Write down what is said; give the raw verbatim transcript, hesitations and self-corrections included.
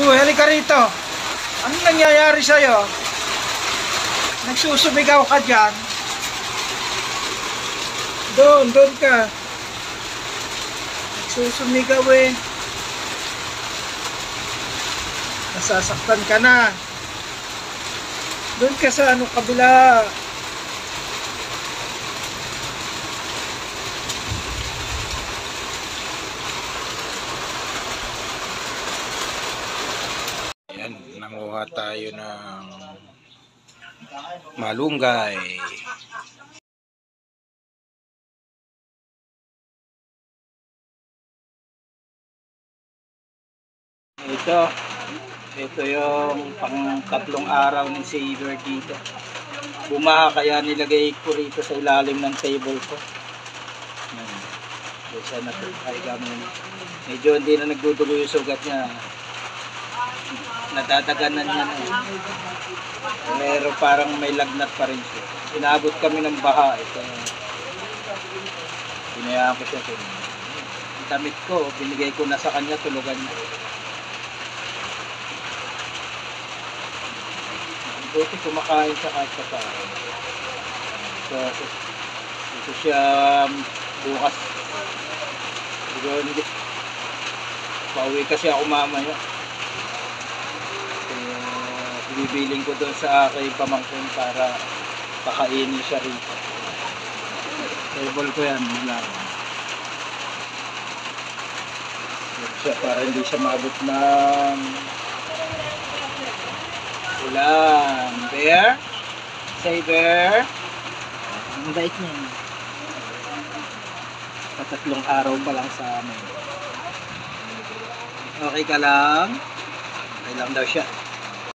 Uy, halika rito. Anong nangyayari sa'yo? Nagsusumigaw ka dyan. Doon, doon ka. Nagsusumigaw eh. Nasasaktan ka na. Doon ka sa ano kabila. Ayan, nanguha tayo ng malunggay. Ito, ito yung pang tatlong araw ni Saver dito. Bumaha kaya nilagay ko rito sa ilalim ng table ko. Ayan. Isa na ito, ay gamon. Medyo hindi na nagdudugo yung sugat niya. Nadadaganan niya na. Pero parang may lagnat pa rin siya. Inabot kami ng baha. Ito. Pinayaan ko siya. Ang damit ko, binigay ko na sa kanya, tulugan niya. Buti kumakain siya kahit sa tao. So, ito siya bukas. Siguro hindi. Pauwi kasi ako mamaya. Bibiling ko doon sa aking pamangkin para pakainin siya rin. Table ko yan, mula. Siya para hindi siya maabot ng ulan. Bear? Say bear? Ang bait niya. Patatlong araw pa lang sa amin. Okay ka lang? Okay lang daw siya.